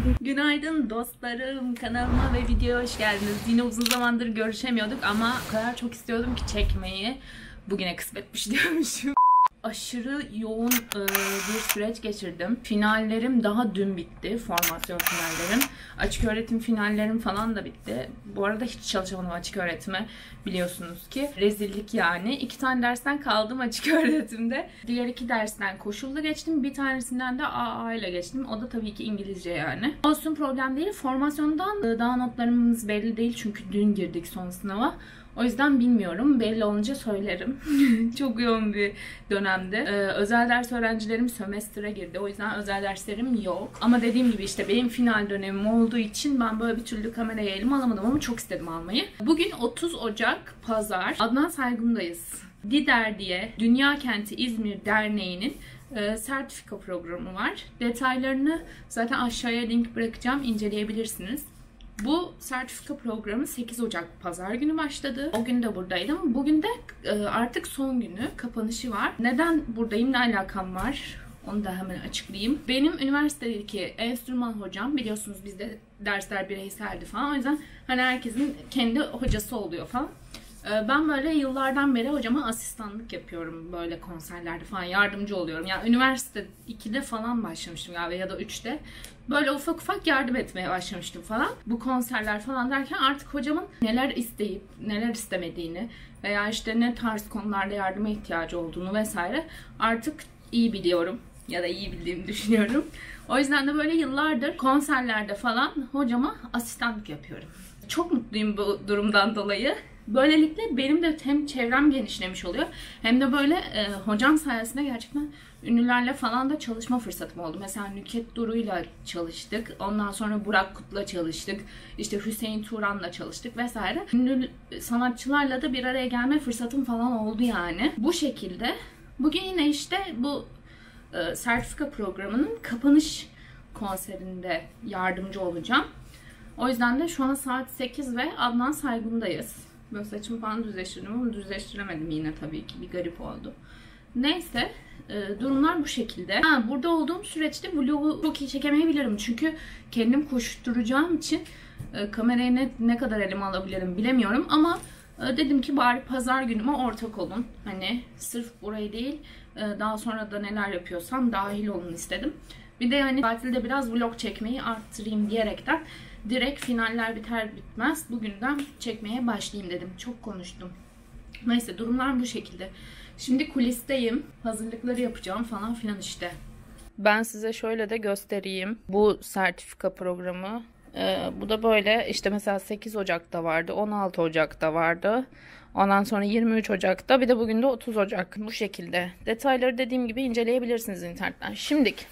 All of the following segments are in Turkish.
Günaydın dostlarım, kanalıma ve videoya hoş geldiniz. Yine uzun zamandır görüşemiyorduk ama o kadar çok istiyordum ki çekmeyi. Bugüne kısmetmiş diyormuşum. Aşırı yoğun bir süreç geçirdim. Finallerim daha dün bitti. Formasyon finallerim. Açık öğretim finallerim falan da bitti. Bu arada hiç çalışamadım açık öğretime. Biliyorsunuz ki. Rezillik yani. 2 tane dersten kaldım açık öğretimde. Diğer 2 dersten koşullu geçtim. Bir tanesinden de AA ile geçtim. O da tabii ki İngilizce yani. Olsun, problem değil. Formasyondan daha notlarımız belli değil. Çünkü dün girdik son sınava. O yüzden bilmiyorum. Belli olunca söylerim. Çok yoğun bir dönemde. Özel ders öğrencilerim sömestre girdi. O yüzden özel derslerim yok. Ama dediğim gibi işte benim final dönemim olduğu için ben böyle bir türlü kameraya elime alamadım ama çok istedim almayı. Bugün 30 Ocak Pazar. Adnan Saygun'dayız. DİDER diye Dünya Kenti İzmir Derneği'nin sertifika programı var. Detaylarını zaten aşağıya link bırakacağım. İnceleyebilirsiniz. Bu sertifika programı 8 Ocak Pazar günü başladı. O gün de buradaydım. Bugün de artık son günü, kapanışı var. Neden buradayım, ne alakam var? Onu da hemen açıklayayım. Benim üniversitedeki enstrüman hocam, biliyorsunuz bizde dersler bireyseldi falan. O yüzden hani herkesin kendi hocası oluyor falan. Ben böyle yıllardan beri hocama asistanlık yapıyorum, böyle konserlerde falan yardımcı oluyorum. Yani üniversite 2'de falan başlamıştım galiba ya da 3'te. Böyle ufak ufak yardım etmeye başlamıştım falan. Bu konserler falan derken artık hocamın neler isteyip neler istemediğini veya işte ne tarz konularda yardıma ihtiyacı olduğunu vesaire artık iyi biliyorum ya da iyi bildiğimi düşünüyorum. O yüzden de böyle yıllardır konserlerde falan hocama asistanlık yapıyorum. Çok mutluyum bu durumdan dolayı. Böylelikle benim de hem çevrem genişlemiş oluyor hem de böyle hocam sayesinde gerçekten ünlülerle falan da çalışma fırsatım oldu. Mesela Nükhet Duru'yla çalıştık. Ondan sonra Burak Kut'la çalıştık. İşte Hüseyin Turan'la çalıştık vesaire. Ünlü sanatçılarla da bir araya gelme fırsatım falan oldu yani. Bu şekilde. Bugün yine işte bu sertifika programının kapanış konserinde yardımcı olacağım. O yüzden de şu an saat 8 ve Adnan Saygun'dayız. Böyle saçımı falan düzleştirdim ama düzleştiremedim yine tabii ki. Bir garip oldu. Neyse, durumlar bu şekilde. Burada olduğum süreçte vlogu çok iyi çekemeyebilirim. Çünkü kendim koşturacağım için kamerayı ne kadar elime alabilirim bilemiyorum. Ama dedim ki bari pazar günüme ortak olun. Hani sırf burayı değil, daha sonra da neler yapıyorsam dahil olun istedim. Bir de yani tatilde biraz vlog çekmeyi arttırayım diyerekten direkt finaller biter bitmez bugünden çekmeye başlayayım dedim. Çok konuştum. Neyse, durumlar bu şekilde. Şimdi kulisteyim. Hazırlıkları yapacağım falan filan işte. Ben size şöyle de göstereyim. Bu sertifika programı. Bu da böyle işte mesela 8 Ocak'ta vardı. 16 Ocak'ta vardı. Ondan sonra 23 Ocak'ta. Bir de bugün de 30 Ocak. Bu şekilde. Detayları dediğim gibi inceleyebilirsiniz internetten. Şimdilik.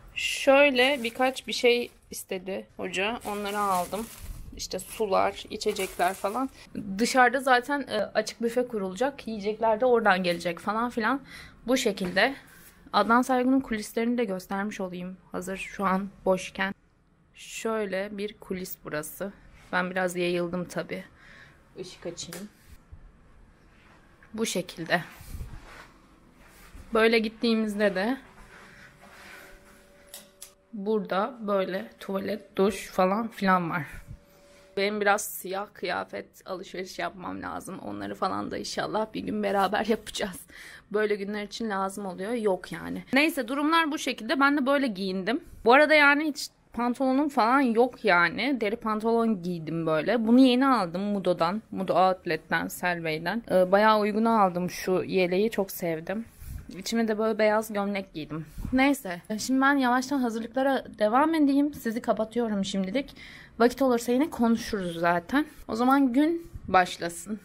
Şöyle birkaç bir şey istedi hoca. Onları aldım. İşte sular, içecekler falan. Dışarıda zaten açık büfe kurulacak. Yiyecekler de oradan gelecek falan filan. Bu şekilde. Adnan Saygun'un kulislerini de göstermiş olayım. Hazır şu an boşken. Şöyle bir kulis burası. Ben biraz yayıldım tabii. Işık açayım. Bu şekilde. Böyle gittiğimizde de burada böyle tuvalet, duş falan filan var. Benim biraz siyah kıyafet alışveriş yapmam lazım. Onları falan da inşallah bir gün beraber yapacağız. Böyle günler için lazım oluyor. Yok yani. Neyse, durumlar bu şekilde. Ben de böyle giyindim. Bu arada yani hiç pantolonum falan yok yani. Deri pantolon giydim böyle. Bunu yeni aldım Mudo'dan. Mudo Outlet'ten, Selway'den. Bayağı uyguna aldım şu yeleği. Çok sevdim. İçime de böyle beyaz gömlek giydim. Neyse. Şimdi ben yavaştan hazırlıklara devam edeyim. Sizi kapatıyorum şimdilik. Vakit olursa yine konuşuruz zaten. O zaman gün başlasın.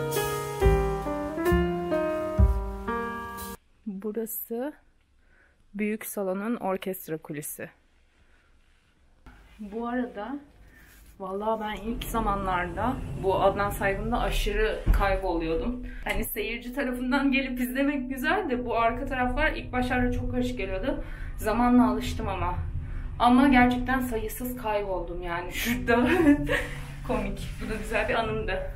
Burası Büyük salonun orkestra kulisi. Bu arada vallahi ben ilk zamanlarda bu Adnan Saygın'da aşırı kayboluyordum. Hani seyirci tarafından gelip izlemek güzel de bu arka taraflar ilk başlarda çok karışık geliyordu. Zamanla alıştım ama. Ama gerçekten sayısız kayboldum yani şurada. Komik. Bu da güzel bir anımdı.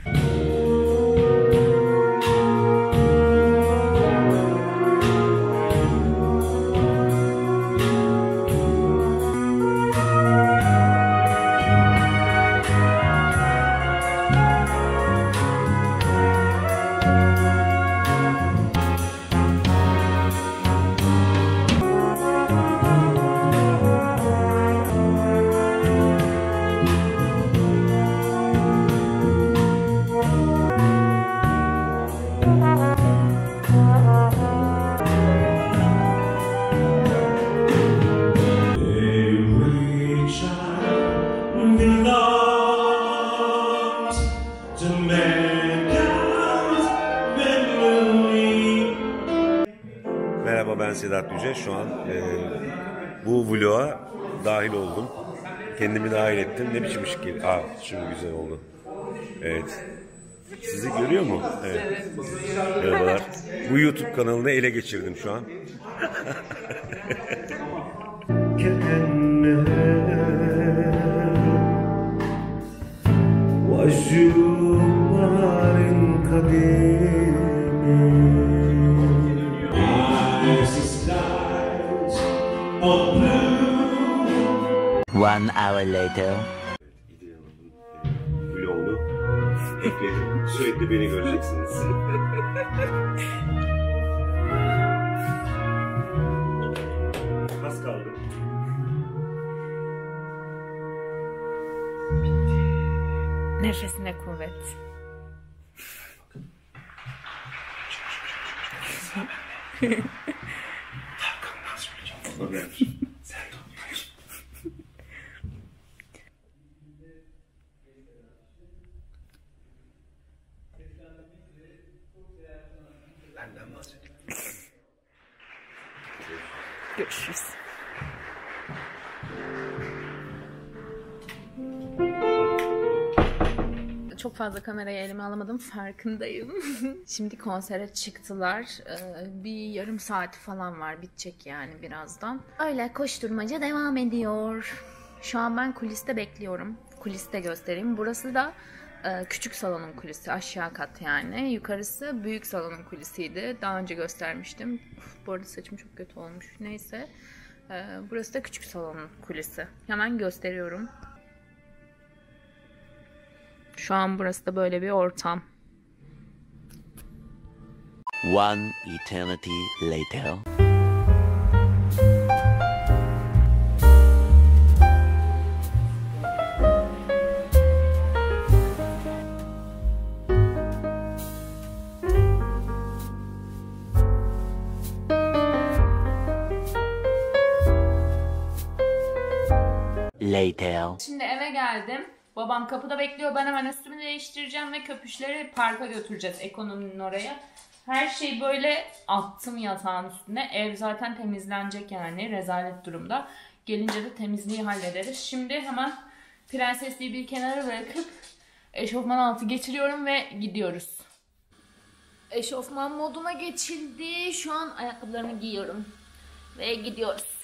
Merhaba, ben Sedat Yüce. Şu an bu vloga dahil oldum. Kendimi dahil ettim. Ne biçim ışık geliyor? Şimdi güzel oldu. Evet. Sizi görüyor mu? Evet. Merhabalar. Bu YouTube kanalını ele geçirdim şu an. One hour later. Vlogunu ekledim. Sürekli beni göreceksiniz. Az kaldı. Nefesine kuvvet. Görüşürüz. Çok fazla kamerayı elime alamadım, farkındayım. Şimdi konsere çıktılar. Bir yarım saati falan var, bitecek yani birazdan. Öyle koşturmaca devam ediyor. Şu an ben kuliste bekliyorum. Kuliste göstereyim. Burası da küçük salonun kulisi, aşağı kat yani. Yukarısı büyük salonun kulisiydi. Daha önce göstermiştim. Bu arada saçım çok kötü olmuş. Neyse. Burası da küçük salonun kulisi. Hemen gösteriyorum. Şu an burası da böyle bir ortam. One eternity later. Later. Şimdi eve geldim. Babam kapıda bekliyor. Ben hemen üstümü değiştireceğim ve köpüşleri parka götüreceğiz, ekonominin oraya. Her şeyi böyle attım yatağın üstüne. Ev zaten temizlenecek yani. Rezalet durumda. Gelince de temizliği hallederiz. Şimdi hemen prensesliği bir kenara bırakıp eşofman altı geçiriyorum ve gidiyoruz. Eşofman moduna geçildi. Şu an ayakkabılarımı giyiyorum. Ve gidiyoruz.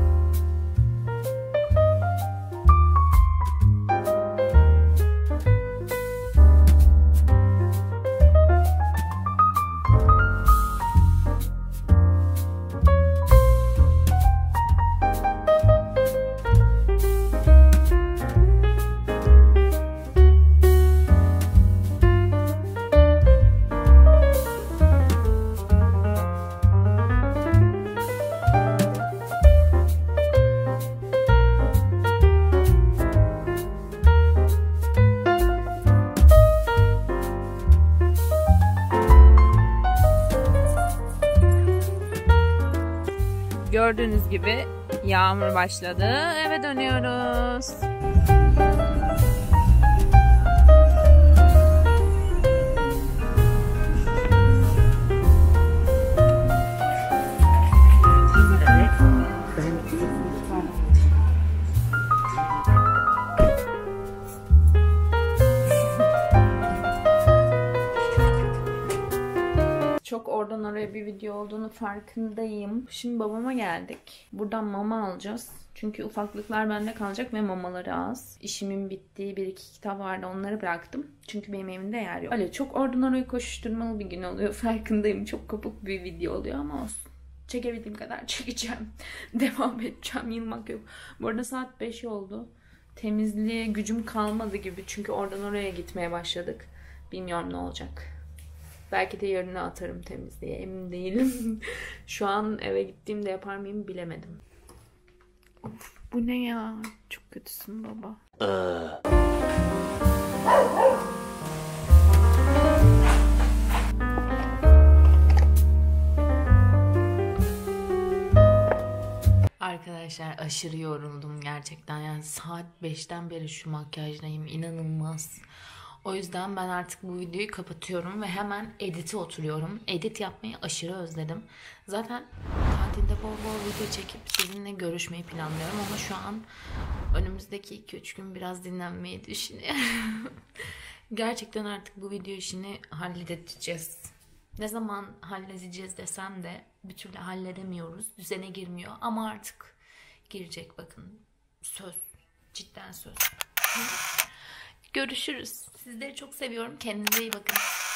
Gördüğünüz gibi yağmur başladı. Eve dönüyoruz. kısa bir video olduğunu farkındayım. Şimdi babama geldik. Buradan mama alacağız. Çünkü ufaklıklar bende kalacak ve mamaları az. İşimin bittiği bir iki kitap vardı, onları bıraktım. Çünkü benim evimde yer yok. Öyle çok oradan oraya koşuşturmalı bir gün oluyor. Farkındayım, çok kopuk bir video oluyor ama olsun. Çekebildiğim kadar çekeceğim. Devam edeceğim, yılmak yok. Bu arada saat 5 oldu. Temizliğe gücüm kalmadı gibi. Çünkü oradan oraya gitmeye başladık. Bilmiyorum ne olacak. Belki de yarına atarım temizliğe. Emin değilim. Şu an eve gittiğimde yapar mıyım bilemedim. Of, bu ne ya? Çok kötüsün baba. Arkadaşlar aşırı yoruldum gerçekten. Yani saat 5'ten beri şu makyajdayım. İnanılmaz. O yüzden ben artık bu videoyu kapatıyorum ve hemen edit'e oturuyorum. Edit yapmayı aşırı özledim. Zaten tatilde bol bol video çekip sizinle görüşmeyi planlıyorum ama şu an önümüzdeki 2-3 gün biraz dinlenmeyi düşünüyorum. Gerçekten artık bu video işini halledeceğiz. Ne zaman halledeceğiz desem de bir türlü halledemiyoruz. Düzene girmiyor ama artık girecek, bakın. Söz. Cidden söz. Görüşürüz. Sizleri çok seviyorum. Kendinize iyi bakın.